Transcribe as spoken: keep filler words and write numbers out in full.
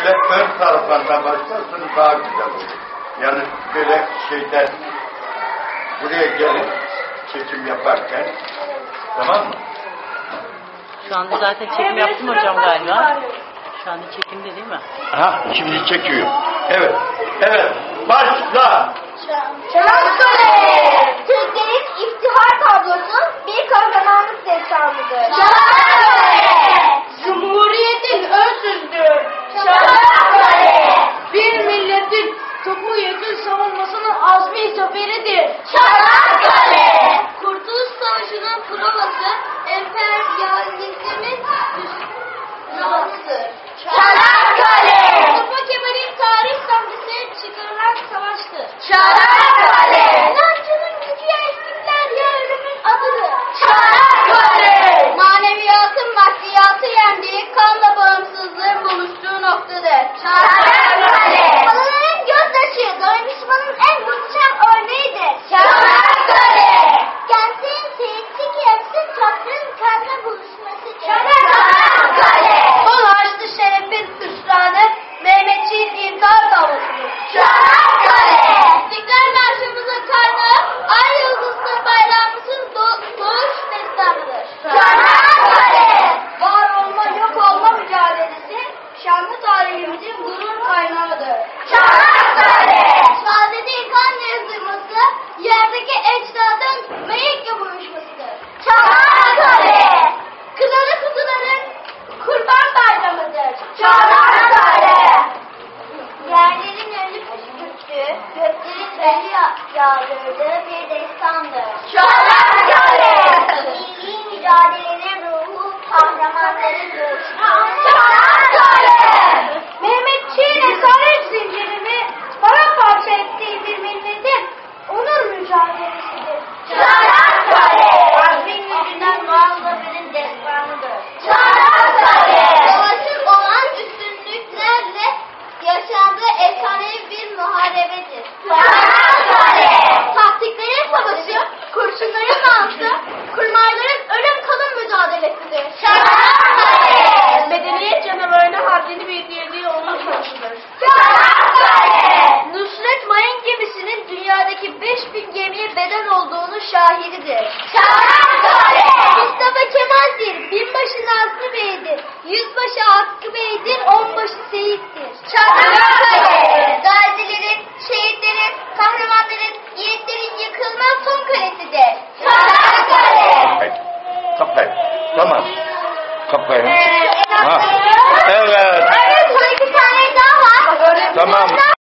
böyle ön taraflardan başlarsanız daha güzel olur. Yani böyle şeyden buraya gelin çekim yaparken, tamam mı? Şu anda zaten çekim yaptım hocam galiba. Şu anda çekimde değil mi? Ha, şimdi çekiyor. Evet, evet. Başla. Çanakkale! Türklerin iftihar tablosu bir kahramanlık destanıdır. Çanakkale! Cumhuriyetin önsüzdür. Çanakkale! Bir milletin Cumhuriyetin savunmasının azmi zaferidir. Çanakkale! Kurtuluş Savaşı'nın provası emperyalizmin Yolcudur. Çanakkale! Mustafa Kemal'in tarih sahnesine çıkarılan savaştır. Çanakkale! İnancının gücü eskiler ya ölümün adıdır. Çanakkale! Maneviyatın maddiyatı yendiği, kanla bağımsızlığın buluştuğu noktadır. Çanakkale! Kadınların gözyaşı, dayanışmanın en muhteşem örneğidir. Çanakkale! Kentin seyitçi kıyasın, toprağın kanla buluşmasıdır. Çanakkale! Son Haçlı Şeref'in hüsranı Mehmetçiğin intihar davasıdır. Çanakkale! İstiklal Marşımızın kaynağı ay yıldızlı bayrağımızın doğ- doğuş destanıdır. Çanakkale! Var olma yok olma mücadelesi şanlı tarihimizin gurur kaynağıdır. Çanakkale! Saadeti kanla yazılması yerdeki ecdadın meyikle buluşmasıdır. Çanakkale! Kınalı kuzuların kurban bayramıdır. Çanakkale! Yerlerin ölü püskürttüğü, göklerin ölü ya- yağdırdığı bir destandır. Çanakkale! Milli mücadelenin ruhu, kahramanların ruhu. Çanakkale! Mehmetçiğin esaret zincirini paramparça ettiği bir milletin onur mücadelesidir. Çanakkale! Azmin gücünden Muaz Zafer'in destanıdır. Çanakkale! Savaşın olan üstünlüklerle yaşandığı efsanevi bir muharebedir. Çanakkale! Taktiklerin savaşı, kurşunların dansı, kurmayların ölüm kalım mücadelesidir. Çanakkale! Medeniyet canavarına haddini bildirdiği onun savaşıdır. Çanakkale! Nusret Mayın gemisinin dünyadaki beş bin gemiye bedel olduğunu şahididir. Çanakkale! Mustafa Kemal'dir, binbaşı Nazlı Bey'dir, yüzbaşı Hakkı Bey'dir, onbaşı Seyit'tir. Çanakkale! Gazilerin, şehitlerin, kahramanların, yiğitlerin yıkılmaz son kalesidir. Çanakkale! Kapayın. Tamam. Kapayın. Ha. Evet. Evet, son iki tane daha var. Tamam.